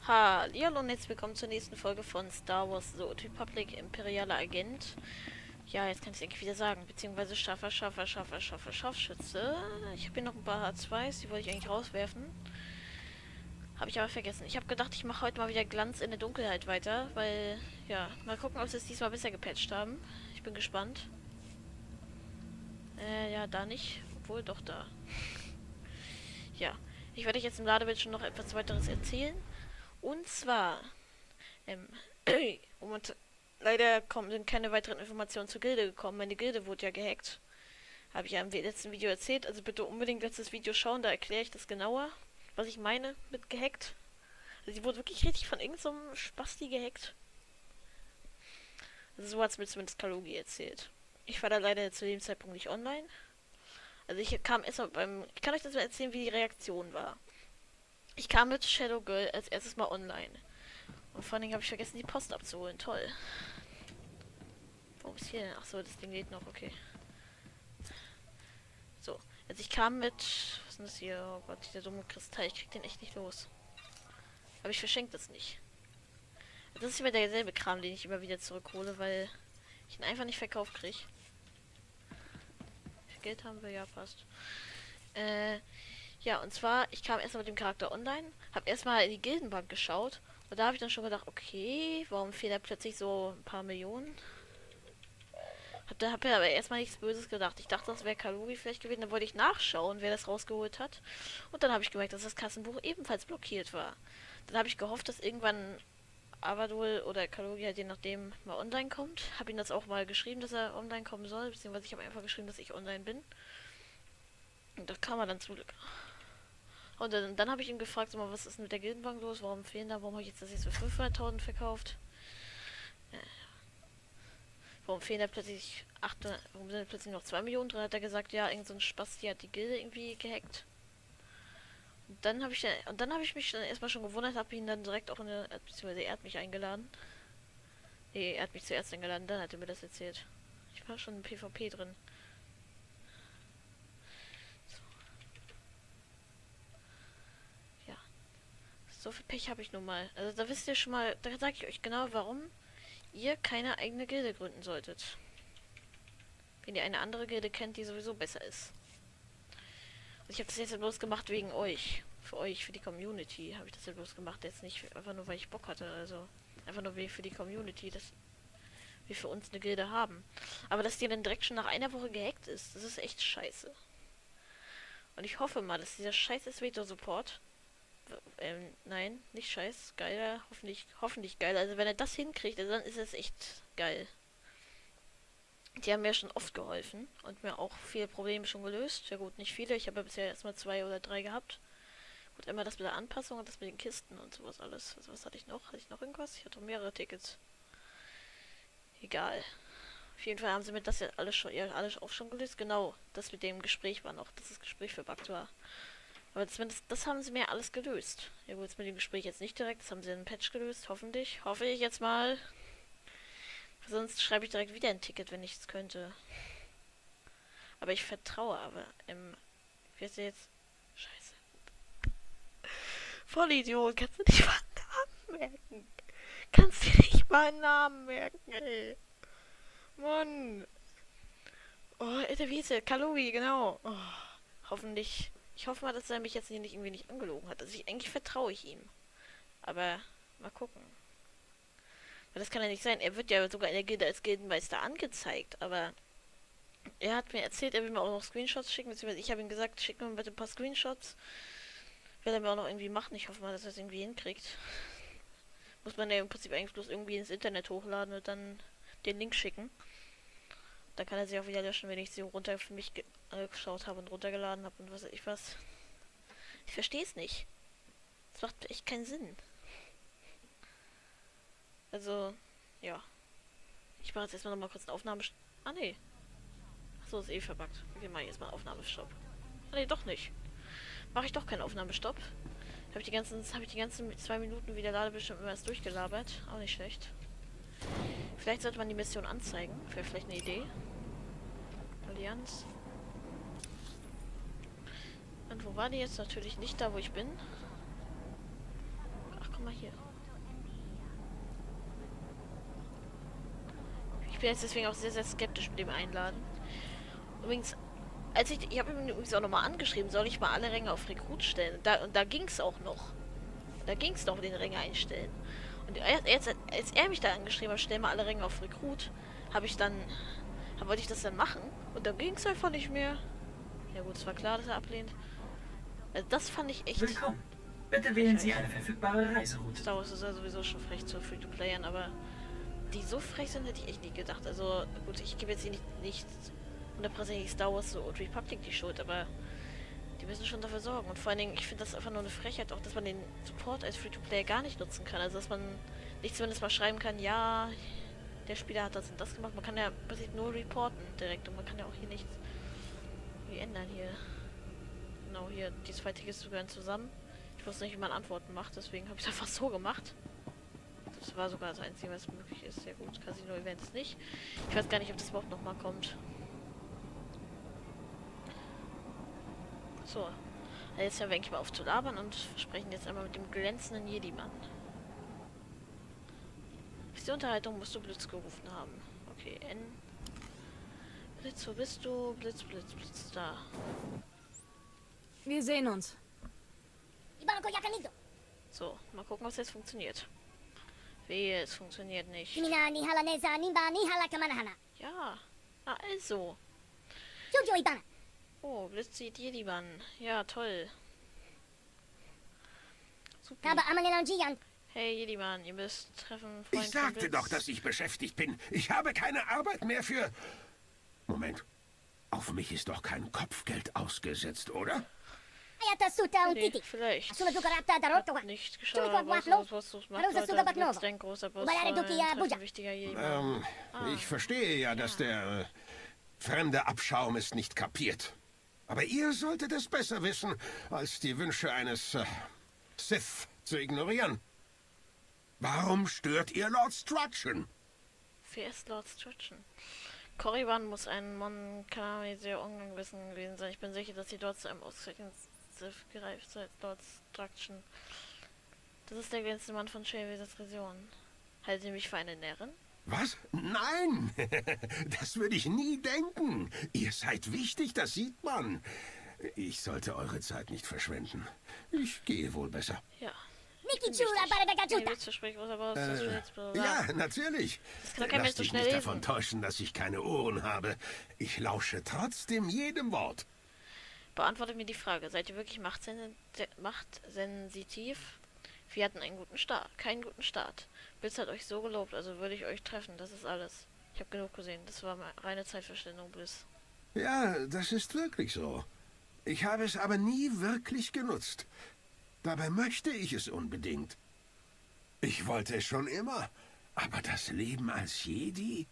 Hallihallo und herzlich willkommen zur nächsten Folge von Star Wars The Old Republic, Imperialer Agent. Ja, jetzt kann ich es eigentlich wieder sagen, beziehungsweise Scharfschütze. Ich habe hier noch ein paar H2s, die wollte ich eigentlich rauswerfen. Habe ich aber vergessen. Ich habe gedacht, ich mache heute mal wieder Glanz in der Dunkelheit weiter, weil, ja, mal gucken, ob sie es diesmal besser gepatcht haben. Ich bin gespannt. Ja, da nicht. Obwohl, doch da. Ja, ich werde euch jetzt im Ladebildschirm noch etwas weiteres erzählen. Und zwar, Ähm, und leider sind keine weiteren Informationen zur Gilde gekommen. Meine Gilde wurde ja gehackt. Habe ich ja im letzten Video erzählt. Also bitte unbedingt letztes Video schauen, da erkläre ich das genauer, was ich meine mit gehackt. Also sie wurde wirklich richtig von irgendeinem so Spasti gehackt. Also so hat es mir zumindest Kalogi erzählt. Ich war da leider zu dem Zeitpunkt nicht online. Also ich kam erstmal beim... Ich kann euch das mal erzählen, wie die Reaktion war. Ich kam mit Shadow Girl als erstes mal online. Und vor allen Dingen habe ich vergessen, die Post abzuholen. Toll. Warum ist hier denn? Achso, das Ding geht noch, okay. So, also ich kam mit... Was ist denn das hier? Oh Gott, dieser dumme Kristall. Ich krieg den echt nicht los. Aber ich verschenke das nicht. Das ist immer derselbe Kram, den ich immer wieder zurückhole, weil ich ihn einfach nicht verkauft kriege. Wie viel Geld haben wir? Ja, passt. Ja, und zwar, ich kam erstmal mit dem Charakter online, habe erstmal in die Gildenbank geschaut und da habe ich dann schon gedacht, okay, warum fehlen da plötzlich so ein paar Millionen? Hab mir aber erstmal nichts Böses gedacht. Ich dachte, das wäre Kalori vielleicht gewesen. Dann wollte ich nachschauen, wer das rausgeholt hat. Und dann habe ich gemerkt, dass das Kassenbuch ebenfalls blockiert war. Dann habe ich gehofft, dass irgendwann Avadol oder Kalori halt je nachdem mal online kommt. Habe ihm das auch mal geschrieben, dass er online kommen soll. Beziehungsweise ich habe einfach geschrieben, dass ich online bin. Und das kam er dann zum Glück. Und dann habe ich ihn gefragt, so mal, was ist denn mit der Gildenbank los? Warum fehlen da? Warum habe ich jetzt das jetzt für 500.000 verkauft? Warum fehlen da plötzlich 800, warum sind da plötzlich noch 2 Millionen drin? Hat er gesagt, ja, irgend so ein Spasti hat die Gilde irgendwie gehackt. Und dann habe ich mich dann erstmal schon gewundert, habe ihn dann direkt auch beziehungsweise er hat mich eingeladen. Nee, er hat mich zuerst eingeladen, dann hat er mir das erzählt. Ich war schon im PvP drin. So. Ja. So viel Pech habe ich nun mal. Also da wisst ihr schon mal, da sage ich euch genau, warum ihr keine eigene Gilde gründen solltet. Wenn ihr eine andere Gilde kennt, die sowieso besser ist. Und ich habe das jetzt bloß gemacht wegen euch. Für euch, für die Community habe ich das ja bloß gemacht. Jetzt nicht einfach nur, weil ich Bock hatte. Also einfach nur für die Community, dass wir für uns eine Gilde haben. Aber dass die dann direkt schon nach einer Woche gehackt ist, das ist echt scheiße. Und ich hoffe mal, dass dieser scheiß Esveto-Support nein, nicht scheiß, geiler, hoffentlich geiler. Also wenn er das hinkriegt, also dann ist es echt geil. Die haben mir schon oft geholfen und mir auch viele Probleme schon gelöst. Ja gut, nicht viele. Ich habe ja bisher erstmal 2 oder 3 gehabt. Gut, einmal das mit der Anpassung und das mit den Kisten und sowas alles. Was hatte ich noch? Hatte ich noch irgendwas? Ich hatte mehrere Tickets. Egal. Auf jeden Fall haben sie mir das ja alles auch schon gelöst. Genau, das mit dem Gespräch war noch, dass das Gespräch verbuggt war. Aber zumindest das haben sie mir alles gelöst. Ja gut, mit dem Gespräch jetzt nicht direkt. Das haben sie in einem Patch gelöst, hoffentlich. Hoffe ich jetzt mal. Sonst schreibe ich direkt wieder ein Ticket, wenn ich es könnte. Aber ich vertraue aber. Wie heißt der jetzt? Scheiße. Vollidiot, kannst du nicht mal einen Namen merken? Kannst du nicht mal einen Namen merken, ey. Mann. Oh, Alter, wie hieß der? Kalori, genau. Oh, hoffentlich. Ich hoffe mal, dass er mich jetzt hier nicht irgendwie nicht angelogen hat. Also eigentlich vertraue ich ihm. Aber mal gucken. Weil das kann ja nicht sein. Er wird ja sogar in der Gilde als Gildenmeister angezeigt, aber er hat mir erzählt, er will mir auch noch Screenshots schicken, beziehungsweise ich habe ihm gesagt, schick mir bitte ein paar Screenshots. Will er mir auch noch irgendwie machen. Ich hoffe mal, dass er es irgendwie hinkriegt. Muss man ja im Prinzip eigentlich bloß irgendwie ins Internet hochladen und dann den Link schicken. Dann kann er sich auch wieder löschen, wenn ich sie runter für mich angeschaut habe und runtergeladen habe und was weiß ich was. Ich verstehe es nicht. Das macht echt keinen Sinn. Also, ja. Ich mache jetzt erstmal nochmal kurz eine Aufnahme. Ah, nee. Achso, ist eh verbuggt. Okay, mache ich erstmal einen Aufnahmestopp. Ah, nee, doch nicht. Mache ich doch keinen Aufnahmestopp. Habe ich die ganzen 2 Minuten wieder Ladebildschirm immer erst durchgelabert. Auch nicht schlecht. Vielleicht sollte man die Mission anzeigen. Wäre vielleicht eine Idee. Allianz. Und wo war die jetzt? Natürlich nicht da, wo ich bin. Ach, guck mal mal hier. Ich bin jetzt deswegen auch sehr, sehr skeptisch mit dem Einladen. Übrigens, ich habe ihn übrigens auch nochmal angeschrieben, soll ich mal alle Ränge auf Rekrut stellen. Und da ging es auch noch. Da ging es noch, den Ränge einstellen. Und als er mich da angeschrieben hat, stell mal alle Ränge auf Rekrut, wollte ich das dann machen. Und dann ging es einfach nicht mehr. Ja gut, es war klar, dass er ablehnt. Also das fand ich echt... Willkommen. Bitte wählen Sie eine verfügbare Reiseroute. Star Wars ist ja sowieso schon frech zu Free-to-Playern, aber die so frech sind, hätte ich echt nie gedacht. Also gut, ich gebe jetzt hier nicht 100% Star Wars so Old Republic die Schuld, aber die müssen schon dafür sorgen. Und vor allen Dingen, ich finde das einfach nur eine Frechheit, auch dass man den Support als Free-to-Player gar nicht nutzen kann. Also dass man nicht zumindest mal schreiben kann, ja, der Spieler hat das und das gemacht. Man kann ja im Prinzip nur reporten direkt und man kann ja auch hier nichts ändern hier. Genau, hier, die zwei Tickets gehören zusammen. Ich wusste nicht, wie man Antworten macht, deswegen habe ich es einfach so gemacht. Das war sogar das Einzige, was möglich ist. Sehr gut, Casino-Events nicht. Ich weiß gar nicht, ob das überhaupt nochmal kommt. So. Also jetzt hören wir eigentlich mal auf zu labern und sprechen jetzt einmal mit dem glänzenden Jedi-Mann. Für die Unterhaltung musst du Blitz gerufen haben. Okay, N. Blitz, wo bist du? Blitz, Blitz, Blitz, da. Wir sehen uns. So, mal gucken, was jetzt funktioniert. Wehe, es funktioniert nicht. Ja, also. Oh, Blitz sieht Jedi-Mann. Ja, toll. Super. Hey, Jedi-Mann, ihr müsst treffen, Freund. Ich sagte doch, dass ich beschäftigt bin. Ich habe keine Arbeit mehr für... Moment. Auf mich ist doch kein Kopfgeld ausgesetzt, oder? Nee, vielleicht. Hab nicht geschaut, was du machst, Leute. Blitz, dein großer Boss, ein wichtiger Jedi-Mann. Ich verstehe ja, dass der fremde Abschaum es nicht kapiert. Aber ihr solltet es besser wissen, als die Wünsche eines Sith zu ignorieren. Warum stört ihr Lord Strachan? Wer ist Lord Strachan? Korriban muss ein Mon Calamari sehr ungewissen gewesen sein. Ich bin sicher, dass sie dort zu einem ausgezeichneten Sith gereift seid, Lord Strachan. Das ist der glänzende Mann von Chavis Region. Halten Sie mich für eine Närrin? Was? Nein! Das würde ich nie denken. Ihr seid wichtig, das sieht man. Ich sollte eure Zeit nicht verschwenden. Ich gehe wohl besser. Ja. Ja, natürlich. Das kann doch kein Mensch Lasst so dich schnell nicht lesen. davon täuschen, dass ich keine Ohren habe. Ich lausche trotzdem jedem Wort. Beantwortet mir die Frage. Seid ihr wirklich machtsensitiv? Wir hatten einen guten Start. Keinen guten Start. Blitz hat euch so gelobt, also würde ich euch treffen. Das ist alles. Ich habe genug gesehen. Das war mal reine Zeitverschwendung, Bliss. Ja, das ist wirklich so. Ich habe es aber nie wirklich genutzt. Dabei möchte ich es unbedingt. Ich wollte es schon immer. Aber das Leben als Jedi?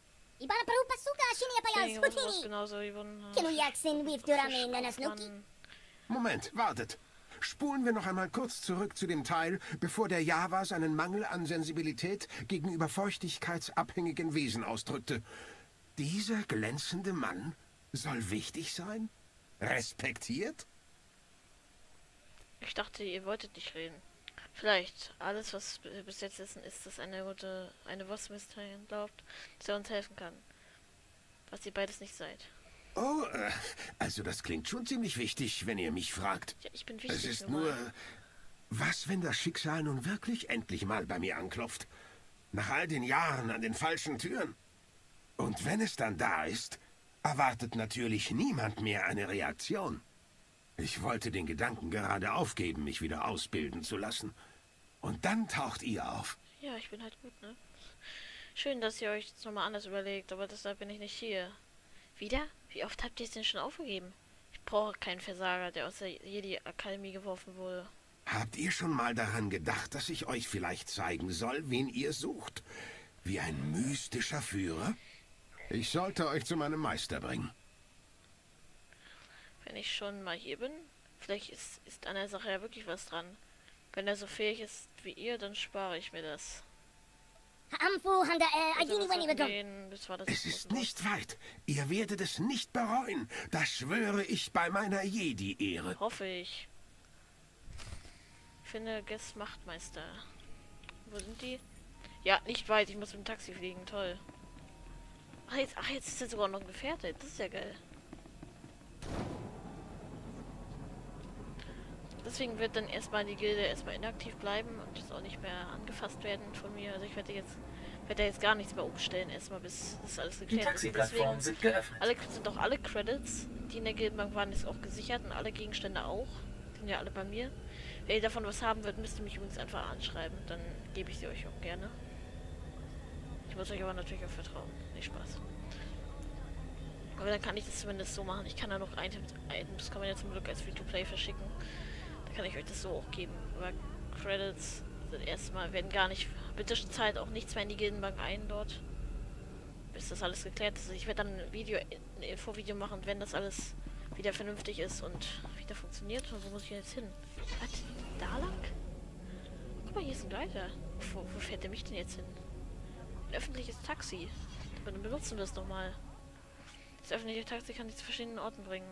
Moment, wartet. Spulen wir noch einmal kurz zurück zu dem Teil, bevor der Java seinen Mangel an Sensibilität gegenüber feuchtigkeitsabhängigen Wesen ausdrückte. Dieser glänzende Mann soll wichtig sein? Respektiert? Ich dachte, ihr wolltet nicht reden. Vielleicht. Alles, was wir bis jetzt wissen, ist, dass eine Boss-Mysterin glaubt, dass er uns helfen kann. Was ihr beides nicht seid. Oh, also das klingt schon ziemlich wichtig, wenn ihr mich fragt. Ja, ich bin wichtig. Es ist nur... Was, wenn das Schicksal nun wirklich endlich mal bei mir anklopft? Nach all den Jahren an den falschen Türen? Und wenn es dann da ist, erwartet natürlich niemand mehr eine Reaktion. Ich wollte den Gedanken gerade aufgeben, mich wieder ausbilden zu lassen. Und dann taucht ihr auf. Ja, ich bin halt gut, ne? Schön, dass ihr euch das nochmal anders überlegt, aber deshalb bin ich nicht hier. Wieder? Wie oft habt ihr es denn schon aufgegeben? Ich brauche keinen Versager, der aus der Jedi-Akademie geworfen wurde. Habt ihr schon mal daran gedacht, dass ich euch vielleicht zeigen soll, wen ihr sucht? Wie ein mystischer Führer? Ich sollte euch zu meinem Meister bringen. Wenn ich schon mal hier bin, vielleicht ist an der Sache ja wirklich was dran. Wenn er so fähig ist wie ihr, dann spare ich mir das. Es ist nicht weit. Ihr werdet es nicht bereuen. Das schwöre ich bei meiner Jedi-Ehre. Hoffe ich. Finde Guest Machtmeister. Wo sind die? Ja, nicht weit. Ich muss mit dem Taxi fliegen. Toll. Ach, jetzt ist er sogar noch ein Gefährte. Das ist ja geil. Deswegen wird dann erstmal die Gilde erstmal inaktiv bleiben und jetzt auch nicht mehr angefasst werden von mir. Also ich werde jetzt gar nichts mehr umstellen, erstmal bis das alles Die geklärt ist. Taxiplattformen sind geöffnet. Sind auch alle Credits, die in der Gildenbank waren, ist auch gesichert und alle Gegenstände auch. Die sind ja alle bei mir. Wenn ihr davon was haben wollt, müsst ihr mich übrigens einfach anschreiben. Dann gebe ich sie euch auch gerne. Ich muss euch aber natürlich auch vertrauen. Nicht Spaß. Aber dann kann ich das zumindest so machen. Ich kann da noch Items kann man ja zum Glück als Free-to-Play verschicken. Da kann ich euch das so auch geben. Aber Credits sind erstmal, werden gar nicht, bitte zahlt auch nichts mehr in die Gildenbank ein dort. Bis das alles geklärt ist. Ich werde dann ein Video, ein Infovideo machen, wenn das alles wieder vernünftig ist und wieder funktioniert. Und wo muss ich jetzt hin? Was? Da lang? Guck mal, hier ist ein Gleiter. Wo fährt der mich denn jetzt hin? Ein öffentliches Taxi. Dann benutzen wir es doch mal. Das öffentliche Taxi kann dich zu verschiedenen Orten bringen.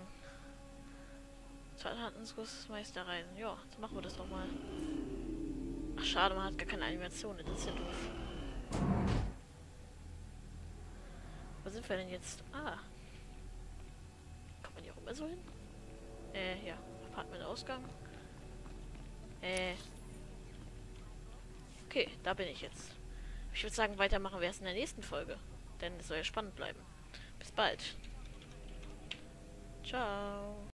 Meisterreisen. Ja, dann machen wir das doch mal. Ach, schade, man hat gar keine Animation. Das ist ja doof. Wo sind wir denn jetzt? Ah. Kommt man hier auch immer so hin? Ja. Apartment-Ausgang. Okay, da bin ich jetzt. Ich würde sagen, weitermachen wir erst in der nächsten Folge. Denn es soll ja spannend bleiben. Bis bald. Ciao.